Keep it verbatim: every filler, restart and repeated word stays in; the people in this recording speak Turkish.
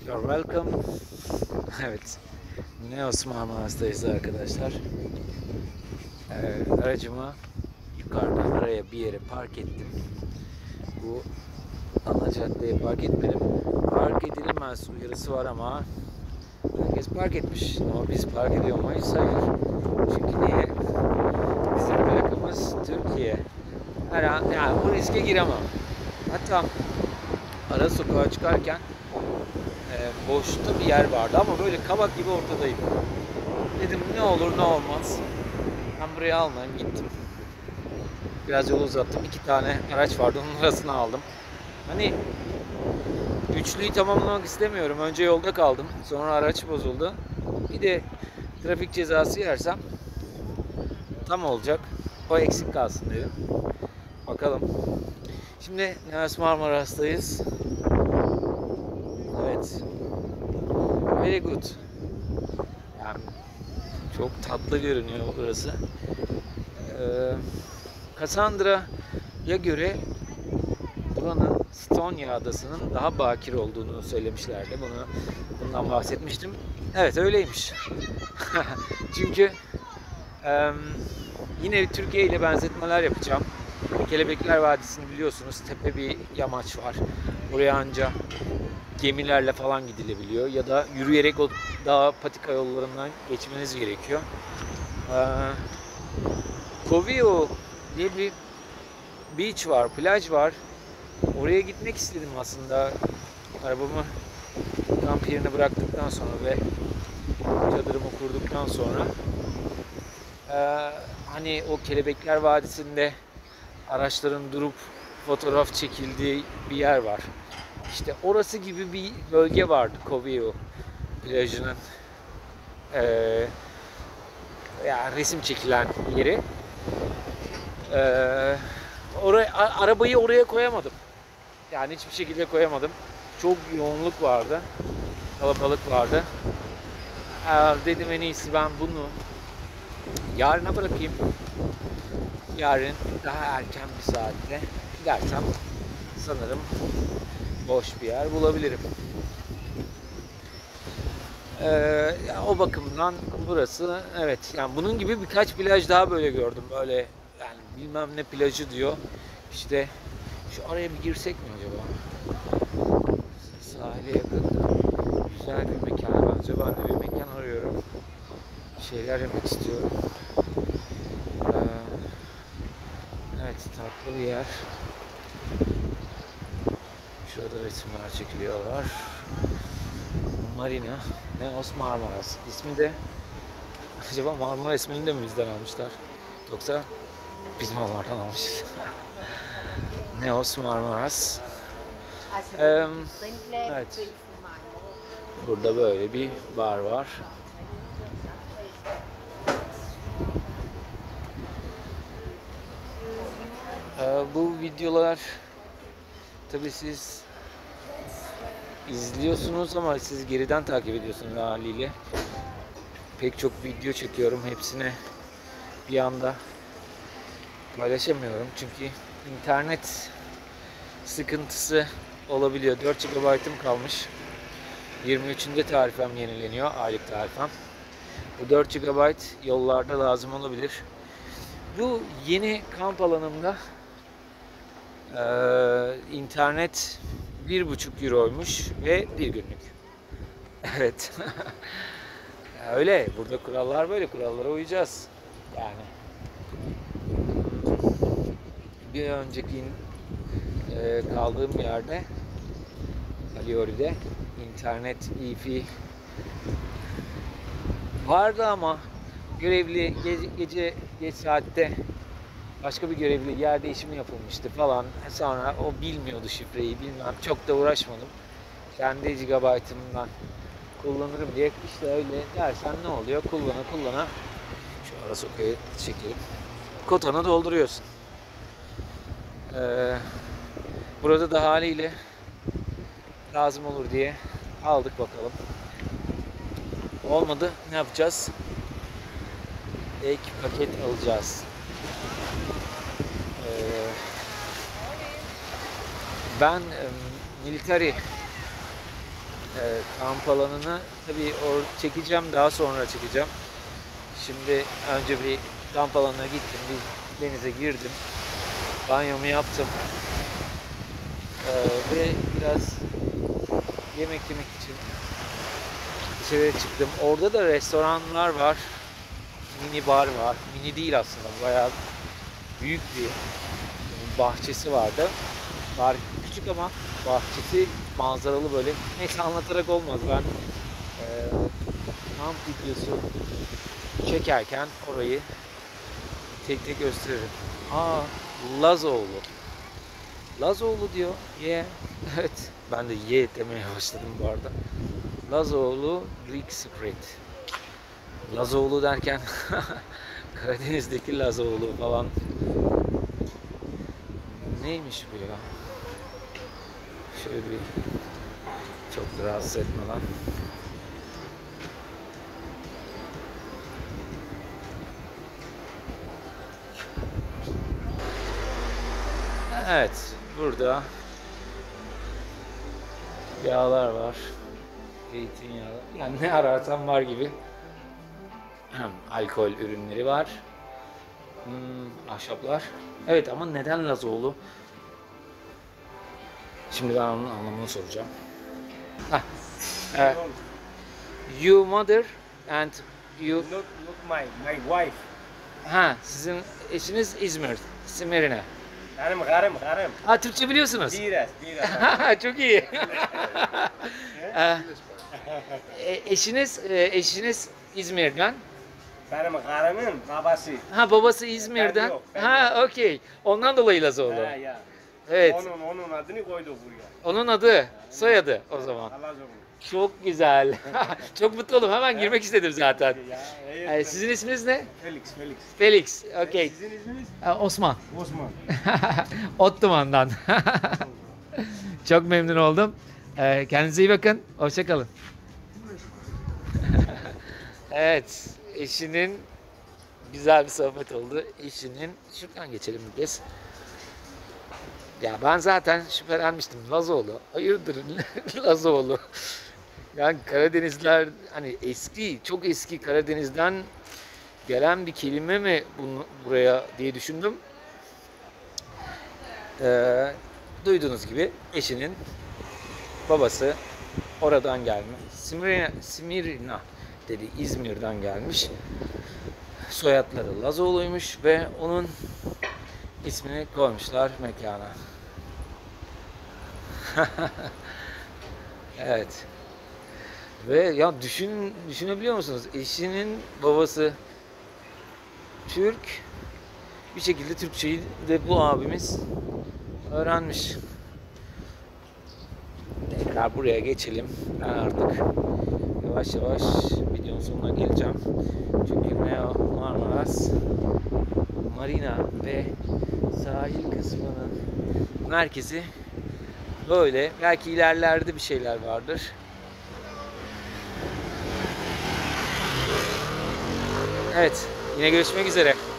You're welcome. Evet. Neos Marmaras'tayız arkadaşlar. Ee, aracımı yukarıda araya bir yere park ettim. Bu ana caddeye park etmedim. Park edilmez uyarısı var ama herkes park etmiş. Ama biz park ediyor muyuz? Hayır. Çünkü niye? Bizim plakamız Türkiye. Her an, yani bu riske giremem. Hatta ara sokağa çıkarken e, boşta bir yer vardı ama böyle kabak gibi ortadaydı. Dedim ne olur ne olmaz. Ben buraya almayayım gittim. Biraz yol uzattım. İki tane araç vardı. Onun arasına aldım. Hani üçlüyü tamamlamak istemiyorum. Önce yolda kaldım. Sonra araç bozuldu. Bir de trafik cezası yersem tam olacak. O eksik kalsın dedim. Bakalım. Şimdi Neos Marmaras'tayız. Evet. Very good. Yani çok tatlı görünüyor burası. Ee, Cassandra'ya göre buranın Stonya adasının daha bakir olduğunu söylemişlerdi. Bunu bundan bahsetmiştim. Evet öyleymiş. Çünkü e, yine Türkiye ile benzetmeler yapacağım. Kelebekler Vadisi'ni biliyorsunuz. Tepe bir yamaç var. Oraya anca gemilerle falan gidilebiliyor ya da yürüyerek o dağ patika yollarından geçmeniz gerekiyor. Ee, Covio diye bir beach var, plaj var. Oraya gitmek istedim aslında. Arabamı kamp yerine bıraktıktan sonra ve çadırımı kurduktan sonra. Ee, hani o Kelebekler Vadisi'nde araçların durup fotoğraf çekildiği bir yer var. İşte orası gibi bir bölge vardı Covio plajının ee, yani resim çekilen yeri. Ee, oraya, arabayı oraya koyamadım. Yani hiçbir şekilde koyamadım. Çok yoğunluk vardı. Kalabalık vardı. Ee, dedim en iyisi ben bunu yarına bırakayım. Yarın daha erken bir saatte gidersem sanırım boş bir yer bulabilirim. Ee, o bakımdan burası evet yani bunun gibi birkaç plaj daha böyle gördüm. Böyle yani bilmem ne plajı diyor. İşte şu araya bir girsek mi acaba? Sahile yakın güzel bir mekan bence. Ben de bir mekan arıyorum. Şeyler yemek istiyorum. Ee, evet tatlı bir yer. Şurada resimler çekiliyorlar. Marina Neos Marmaras. İsmi de acaba Marmara ismini de mi bizden almışlar? Yoksa biz mi onlardan almışız? Neos Marmaras. Ee, evet. Burada böyle bir bar var. Ee, bu videolar tabii siz izliyorsunuz ama siz geriden takip ediyorsunuz haliyle. Pek çok video çekiyorum. Hepsine bir anda paylaşamıyorum. Çünkü internet sıkıntısı olabiliyor. dört gigabaytım kalmış. yirmi üçünde tarifem yenileniyor. Aylık tarifem. Bu dört gigabayt yollarda lazım olabilir. Bu yeni kamp alanımda Ee, internet bir buçuk euroymuş ve bir günlük. Evet. Öyle. Burada kurallar böyle. Kurallara uyacağız. Yani. Bir önceki e, kaldığım yerde Aliori'de internet Wi-Fi vardı ama görevli gece, gece geç saatte başka bir görevli yer değişimi yapılmıştı falan. Sonra o bilmiyordu şifreyi bilmem. Çok da uğraşmadım. Kendi gigabaytımdan kullanırım diye işte öyle dersen ne oluyor? Kullana kullana şu ara sokağı çekelim. Kotanı dolduruyorsun. Ee, burada da haliyle lazım olur diye aldık bakalım. Olmadı ne yapacağız? Ek paket alacağız. Ben military e, kamp alanını tabii or çekeceğim, daha sonra çekeceğim. Şimdi önce bir kamp alanına gittim, bir denize girdim, banyomu yaptım e, ve biraz yemek yemek için dışarıya çıktım. Orada da restoranlar var, mini bar var, mini değil aslında, bayağı büyük bir bahçesi vardı. Bar küçük ama bahçesi manzaralı böyle. Neyse anlatarak olmaz. Ben e, kamp videosu çekerken orayı tek tek gösteririm. Aa, Lazoğlu. Lazoğlu diyor. Ye. Yeah. Evet. Ben de ye demeye başladım bu arada. Lazoğlu Greek Spirit. Lazoğlu derken Karadeniz'deki Lazoğlu falan. Neymiş bu ya? Şöyle bir çok da rahatsız etmeden. Evet, burada yağlar var. Zeytinyağı. Yani ne ararsan var gibi. Alkol ürünleri var. Hmm, ahşaplar. Evet ama neden Lazoğlu? Şimdi ben onun anlamını soracağım. Hah. Uh, you mother and you... Not, not my, my wife. Ha, sizin eşiniz İzmir, Simirine. Hanım, karım, karım. Ha, Türkçe biliyorsunuz. Biraz, biraz. Çok iyi. Ee, e, eşiniz, e, eşiniz İzmir'den. Benim karımın babası. Ha, babası İzmir'den. Ben yok, ben Ha, okey. Ondan dolayı Lazoğlu. Ha, ya. Evet. Onun, onun adını koyduk buraya. Onun adı, soyadı o zaman. Allah razı Çok güzel. Çok mutlu oldum. Hemen girmek istedim zaten. Ya, evet, Ee, sizin isminiz ne? Felix, Felix. Felix. Okey. Sizin isminiz? Ee, Osman. Osman. Ottoman'dan. Çok memnun oldum. Ee, kendinize iyi bakın. Hoşça kalın. Evet. Eşinin güzel bir sohbet oldu. Eşinin şuradan geçelim bir kez. Ya ben zaten şüphelenmiştim. Lazoğlu. Hayırdır Lazoğlu? Yani Karadenizler hani eski, çok eski Karadeniz'den gelen bir kelime mi bunu, buraya diye düşündüm. Ee, duyduğunuz gibi eşinin babası oradan gelme. Simirna, Simirna dedi, İzmir'den gelmiş. Soyadları Lazoğlu'ymuş ve onun ismini koymuşlar mekana. Evet. Ve ya düşün düşünebiliyor musunuz? Eşinin babası Türk. Bir şekilde Türkçeyi de bu abimiz öğrenmiş. Tekrar buraya geçelim. Ben artık yavaş yavaş videonun sonuna geleceğim. Çünkü Neo Marmaras Marina ve sahil kısmının merkezi böyle. Belki ilerlerde bir şeyler vardır. Evet, yine görüşmek üzere.